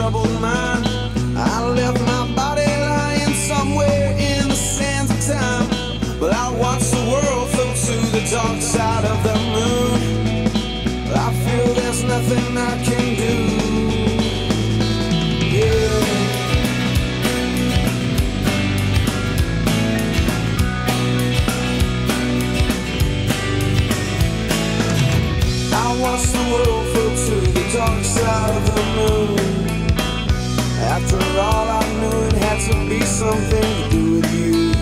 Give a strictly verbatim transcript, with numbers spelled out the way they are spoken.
troubled mind. I left my body lying somewhere in the sands of time, but I watched the world float to the dark side of the moon. I feel there's nothing I can do. Yeah. I watched the world float to the dark side of the moon. After all, I knew it had to be something to do with you.